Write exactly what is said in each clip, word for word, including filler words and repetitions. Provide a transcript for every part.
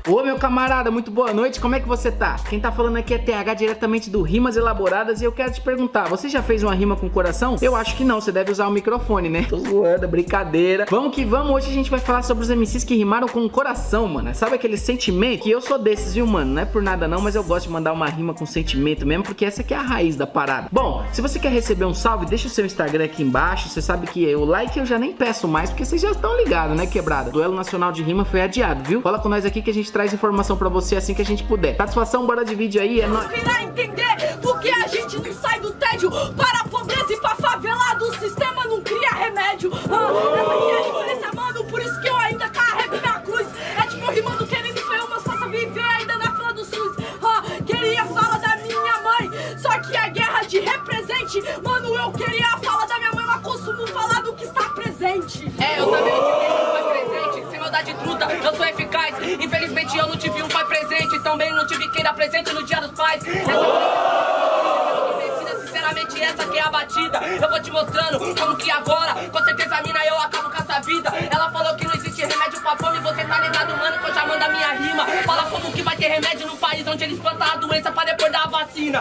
Ô meu camarada, muito boa noite, como é que você tá? Quem tá falando aqui é T H diretamente do Rimas Elaboradas e eu quero te perguntar, você já fez uma rima com coração? Eu acho que não, você deve usar o microfone, né? Tô zoando, brincadeira. Vamos que vamos, hoje a gente vai falar sobre os M Cs que rimaram com o coração, mano. Sabe aquele sentimento? Que eu sou desses, viu, mano? Não é por nada não, mas eu gosto de mandar uma rima com sentimento mesmo, porque essa aqui é a raiz da parada. Bom, se você quer receber um salve, deixa o seu Instagram aqui embaixo. Você sabe que o like eu já nem peço mais, porque vocês já estão ligados, né, quebrada? O Duelo Nacional de Rima foi adiado, viu? Fala com nós aqui que a gente traz informação pra você assim que a gente puder. Satisfação, bora de vídeo aí, é nóis. Eu queria entender por que a gente não sai do tédio para a pobreza e pra favelado. O sistema não cria remédio. Ah, essa aqui é a diferença, mano, por isso que eu ainda carrego minha cruz. É tipo eu rimando querendo feio, mas possa viver ainda na fila do SUS. Ah, queria falar da minha mãe, só que a guerra de represente. Mano, eu queria a fala da minha mãe, mas costumo falar do que está presente. É, eu também tive um pai presente, sem maldade truta, eu sou eficaz. Infelizmente eu não tive um pai presente, também não tive quem dar presente no dia dos pais. Essa sinceramente essa que é a batida. Eu vou te mostrando como que agora, com certeza mina, eu acabo com essa vida. Ela falou que não existe remédio pra fome, você tá ligado, mano, que eu já mando a minha rima. Fala como que vai ter remédio no país onde eles plantam a doença pra depois dar a vacina.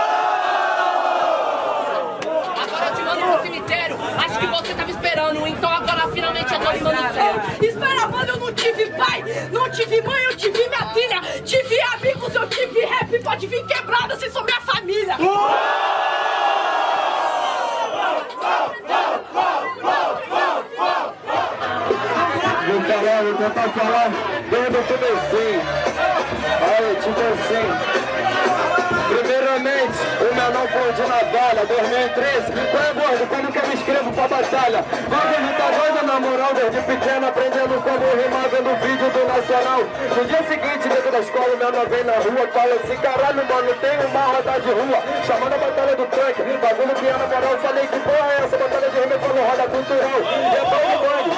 Agora eu te mando pro cemitério, acho que você tava esperando, então agora finalmente eu tô rimando sério. Espera, mano, eu não tive pai, não tive mãe, eu tive minha filha. Tive amigos, eu tive rap, pode vir quebrada, vocês são minha família. Meu caralho, eu tentar falar desde eu comecei. Aí, tipo assim. Primeiramente, o menor pão de navalha, dois mil e treze. Qual é, gordo? Como que eu me inscrevo pra batalha? Gordo, ele tá doido na moral, desde pequeno, aprendendo como rimar vendo vídeo do Nacional. No dia seguinte, dentro da escola, o menor vem na rua, fala assim, caralho, mano, tem uma roda de rua, chamando a batalha do tanque, bagulho que é na moral. Eu falei, que porra é essa? Batalha de rima, ele falou, roda cultural. E é bom, mano.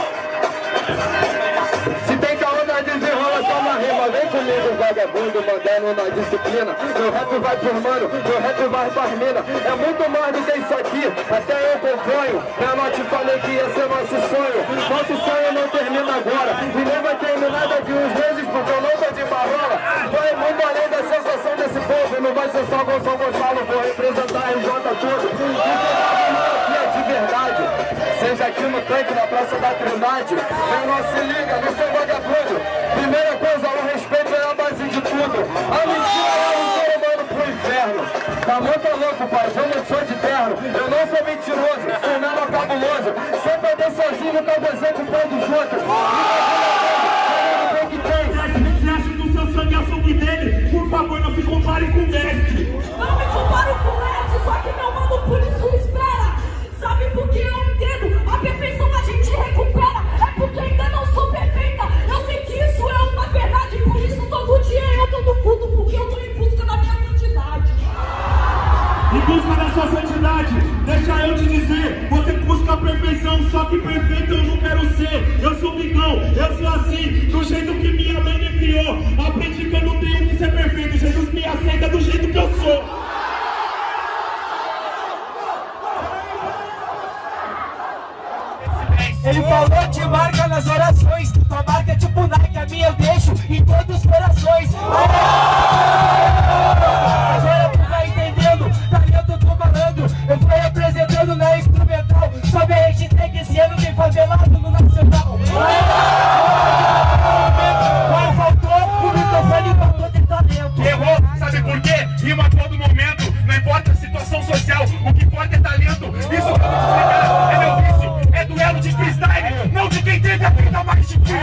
Se tem caô na desenrola, só uma rima. Vem comigo, vagabundo, mandando na disciplina. Meu rap vai por mano, meu rap vai pras mina. É muito mais do que isso aqui, até eu componho. Eu não te falei que ia ser nosso sonho. Nosso sonho não termina agora, e nem vai terminar daqui uns meses, porque eu não tô de barola. Vai muito além da sensação desse povo. Não vai ser só Gonçalo Gonçalo, vou representar a R J todo. Porque aqui é de verdade. Seja aqui no tanque, na Praça da Trindade. Eu não se liga, não sou vagabundo. Primeira coisa, o respeito é a base de tudo. A mentira é um ser humano pro inferno. Tá muito louco, pai, eu não sou de terno. Eu não sou mentiroso, sou menor cabuloso. Sempre andei sozinho, nunca gozei com o pão dos outros. Você acha que o seu sangue é o sangue dele? Por favor, não se compare com o mestre. Não me comparo com o mestre, só que meu mano, por isso espera. Sabe por que eu entendo? A perfeição a gente recupera. É porque ainda não sou perfeita. Eu sei que isso é uma verdade. Por isso todo dia eu tô no culto, porque eu tô em busca da minha santidade. Em busca da sua santidade, deixa eu te dizer, você busca a perfeição, só que perfeito eu não quero ser. Eu sou bicão, eu sou assim, do jeito que minha mãe me criou. Aprendi que eu não tenho que ser perfeito, Jesus me aceita do jeito que eu sou. Ele falou de marca nas orações, tua marca é tipo Nike, a minha eu deixo em todos os corações. Agora tu vai entendendo, talento do malandro, eu fui representando na instrumental. Sobe a hashtag esse ano tem favelado no Nacional. Qual faltou? O microfone faltou ter talento. Errou, sabe por quê? Rima a todo momento, não importa a situação social, o que importa é talento. Isso que eu vou explicar é meu vício, é duelo de freestyle, não de quem teve a vida mais difícil.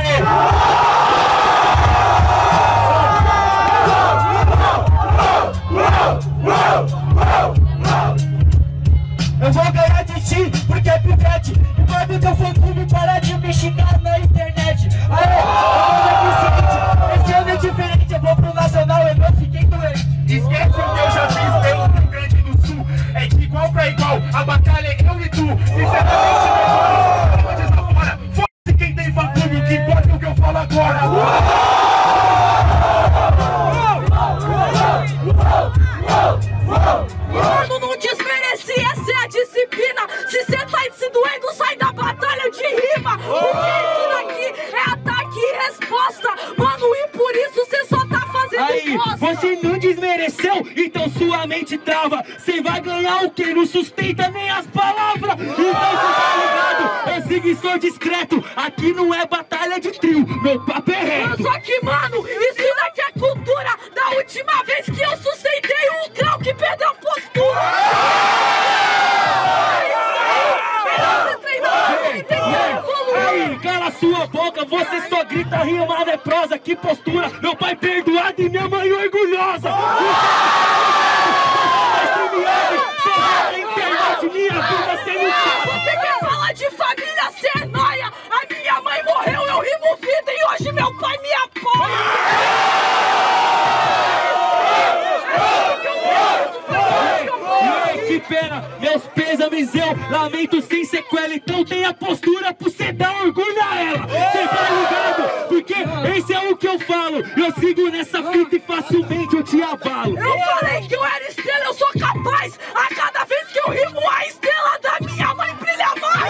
Eu vou ganhar de ti, porque é pivete. E manda teu fã clube parar de me xingar na internet. Aê, esse ano é diferente, eu vou pro Nacional e não fiquei doente. Esquece o que eu já fiz pelo Rio Grande do Sul. É de igual pra igual, a batalha é eu e tu. Sinceramente, meu desafora. Foda-se quem tem fã clube, o que importa é o que eu falo agora. Mano, não desmereci, essa é a disciplina. Se cê tá se doendo, sai da batalha de rima. Porque isso daqui é ataque e resposta. Mano, e por isso cê aí, você não desmereceu, então sua mente trava. Cê vai ganhar o quê? Não sustenta nem as palavras. Então cê tá ligado? Eu sigo e sou discreto. Aqui não é batalha de trio, meu papo é reto. Só que, mano, isso daqui é cultura. Da última vez que eu sustentei um grau que perdeu a postura. Melhor você treinar, tem que evoluir. Aí, cala sua boca, você só grita rimada é prosa. Que postura, meu pai perdoado e minha mãe orgulhosa. Você quer falar de família, cê é nóia. A minha mãe morreu, eu rimo vida e hoje meu pai me apoia. Que pena, meus pêsames eu lamento sem sequela. Então tenha postura pra cê dar orgulho a ela. Cê tá ligado? Porque esse é o que eu falo. Eu sigo nessa fita e facilmente eu te abalo. Eu falei que eu era estrela, eu sou capaz. A cada vez que eu rimo, a estrela da minha mãe brilha mais.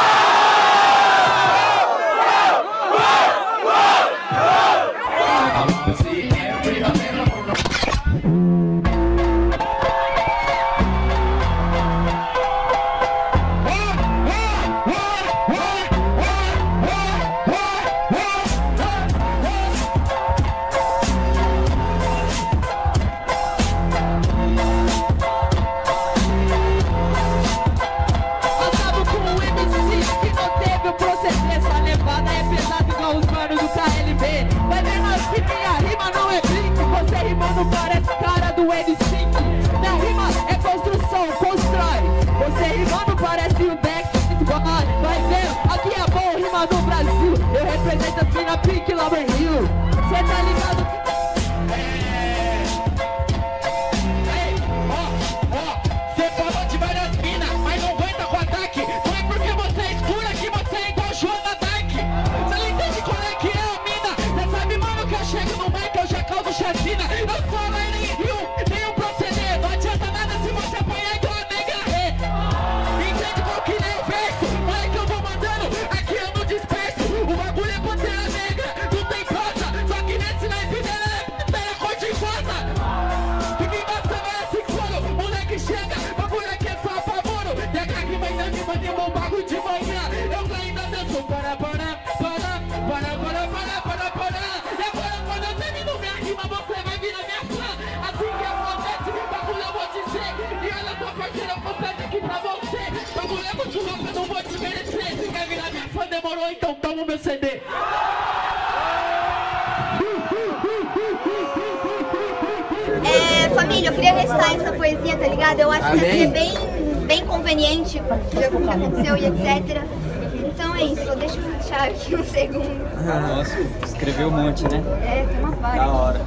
Não parece cara do N cinco. Na rima é construção, constrói. Você rimando parece um deck. Vai ver, aqui é bom rima no Brasil. Eu represento a Fina Pink lá no Rio. Cê tá ligado? É... Ei, ó, ó. Cê falou de várias minas, mas não aguenta com ataque. Não é porque você é escura que você é igual Joana Dark. Cê não entende qual é que é a mina. Cê sabe, mano, que eu chego no mic, eu já causo chacina. Eu sou lá em Rio, tenho proceder. Não adianta nada se você apanhar igual a nega ré. Entende qual que nem o verso? Não é que eu vou mandando, aqui eu não disperso. O bagulho é pantera negra, não tem coisa. Só que nesse naipe dela é pantera cor de rosa. Fica embaçando é assim quando o moleque chega. Bagulho aqui é só apavoro. E a rima ainda me manda um bagulho de manhã. Eu ainda danço para, para, para, para, para, para, para, para. E agora quando eu termino minha rima, você vai virar minha fã. Assim que acontece, bagulho eu vou dizer. E olha só, parceiro, eu confesso aqui pra você. Bagulho é muito louco, eu não vou te merecer. Se quer virar minha fã, demorou, então toma o meu C D. É, família, eu queria recitar essa poesia, tá ligado? Eu acho que ia ser bem, bem conveniente, ver o que aconteceu e etcétera. Então é isso, deixa eu fechar aqui um segundo. Nossa, escreveu um monte, né? É, tem uma página. Da hora.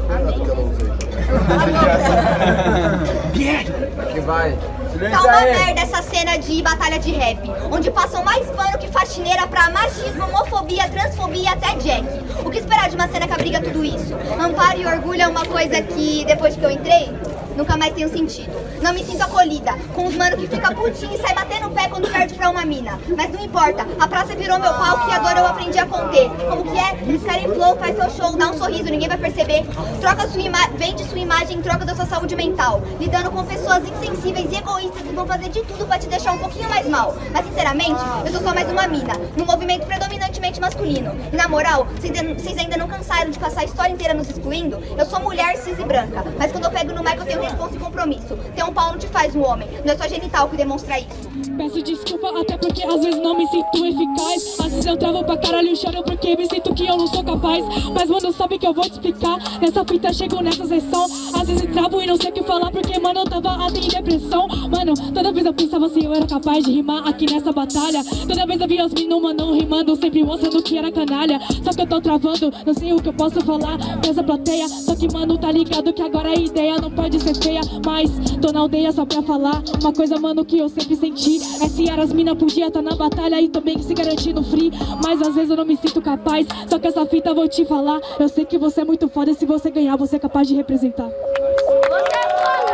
Amém. Aqui vai. Tá uma merda essa cena de batalha de rap, onde passam mais pano que faxineira pra machismo, homofobia, transfobia e até Jack. O que esperar de uma cena que abriga tudo isso? Amparo e orgulho é uma coisa que, depois que eu entrei, nunca mais tem um sentido. Não me sinto acolhida com os mano que fica putinho e sai batendo o pé quando perde pra uma mina. Mas não importa, a praça virou meu palco e a dor eu aprendi a conter. Como que é? Eles querem flow, faz seu show, dá um sorriso, ninguém vai perceber. Troca sua ima vende sua imagem em troca da sua saúde mental. Lidando com pessoas insensíveis e egoístas que vão fazer de tudo pra te deixar um pouquinho mais mal. Mas sinceramente, eu sou só mais uma mina, num movimento predominantemente masculino. E na moral, vocês ainda não cansaram de passar a história inteira nos excluindo? Eu sou mulher, cis e branca, mas quando eu pego no mic eu tenho responsa e compromisso. Ter um pau não te faz um homem, não é só genital que demonstra isso. Peço desculpa até porque às vezes não me sinto eficaz. Às vezes eu travo pra caralho e choro porque me sinto que eu não sou capaz. Mas mano, sabe que eu vou te explicar. Nessa fita chego nessa sessão, às vezes travo e não sei o que falar porque mano eu tava até em depressão. Mano, toda vez eu pensava se eu era capaz de rimar aqui nessa batalha. Toda vez eu via os meninos, mano, rimando, sempre mostrando que era canalha. Só que eu tô travando, não sei o que eu posso falar pra essa plateia. Só que mano, tá ligado que agora a ideia não pode ser feia. Mas tô na aldeia só pra falar uma coisa, mano, que eu sempre senti. É se as mina podia tá na batalha e também se garantir no free. Mas às vezes eu não me sinto capaz. Só que essa fita eu vou te falar. Eu sei que você é muito foda e se você ganhar, você é capaz de representar. Você é foda!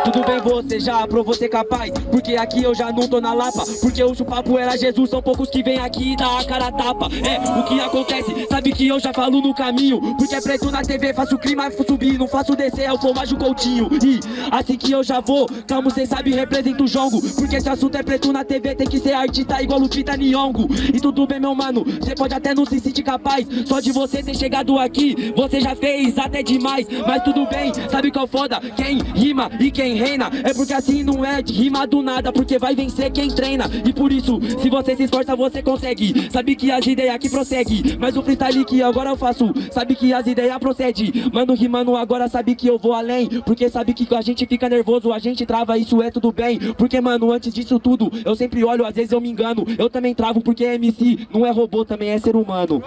Tudo bem, você já provou ser capaz, porque aqui eu já não tô na lapa. Porque o papo era Jesus, são poucos que vem aqui e dá a cara a tapa. É, o que acontece, sabe que eu já falo no caminho. Porque é preto na T V, faço clima, subir, não faço descer, é o Pomágio Coutinho. E assim que eu já vou, calmo, cê sabe, representa o jongo. Porque esse assunto é preto na T V, tem que ser artista igual Lupita Nyong'o. E tudo bem, meu mano, cê pode até não se sentir capaz, só de você ter chegado aqui, você já fez até demais. Mas tudo bem, sabe qual foda? Quem rima e quem reina, é porque assim não é de rima do nada, porque vai vencer quem treina. E por isso, se você se esforça, você consegue. Sabe que as ideias aqui prossegue, mas o freestyle que agora eu faço, sabe que as ideias procede. Mano, rimando agora sabe que eu vou além, porque sabe que a gente fica nervoso, a gente trava, isso é tudo bem. Porque mano, antes disso tudo, eu sempre olho, às vezes eu me engano, eu também travo, porque M C não é robô, também é ser humano.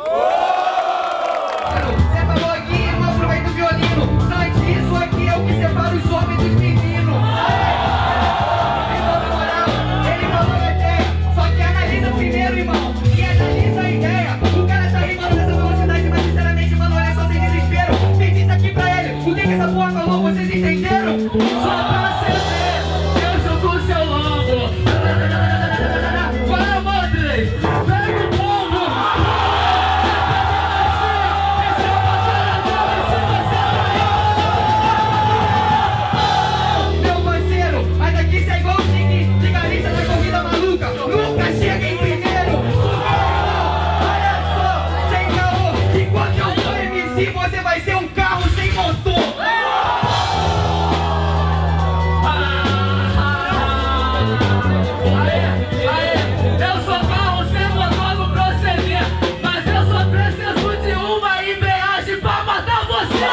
Você falou aqui, eu aproveito o violino. Sabe que isso aqui é o que separa os homens dos meninos. Ele falou a ideia, só que analisa primeiro, irmão. E analisa a ideia. O cara tá rimando nessa velocidade, mas sinceramente, mano, olha só, sem desespero. Tem isso aqui pra ele. O que que essa porra falou? Vocês entenderam? Só pra você ver, eu sou com o seu longo. Para, Madre! Pega o povo! Meu parceiro, mas aqui cê é igual o Tigre, vigarista da corrida maluca. Nunca chega em primeiro. Olha só, sem caô. Enquanto eu sou M C, você vai ser um carro sem motor. Eu sou carro sem motor no proceder, mas eu só preciso de uma embreagem pra matar você!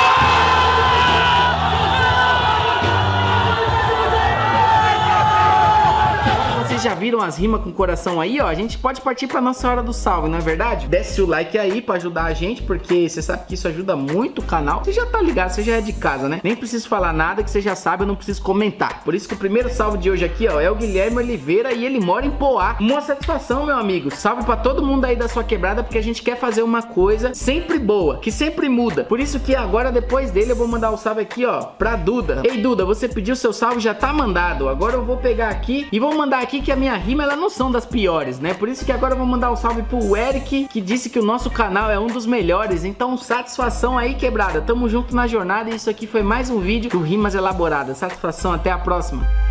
Vocês já viram as rimas com coração aí, ó? A gente pode partir pra nossa hora do salve, não é verdade? Desce o like aí pra ajudar a gente, porque você sabe que isso ajuda muito o canal. Você já tá ligado, você já é de casa, né? Nem preciso falar nada que você já sabe, eu não preciso comentar. Por isso que o primeiro salve de hoje aqui, ó, é o Guilherme Oliveira e ele mora em Poá. Uma satisfação, meu amigo. Salve pra todo mundo aí da sua quebrada, porque a gente quer fazer uma coisa sempre boa, que sempre muda. Por isso que agora, depois dele, eu vou mandar o salve aqui, ó, pra Duda. Ei, Duda, você pediu seu salve, já tá mandado. Agora eu vou pegar aqui e vou mandar aqui que a minha rima, ela não são das piores, né? Por isso que agora eu vou mandar um salve pro Eric, que disse que o nosso canal é um dos melhores. Então, satisfação aí, quebrada. Tamo junto na jornada e isso aqui foi mais um vídeo do Rimas Elaboradas. Satisfação, até a próxima.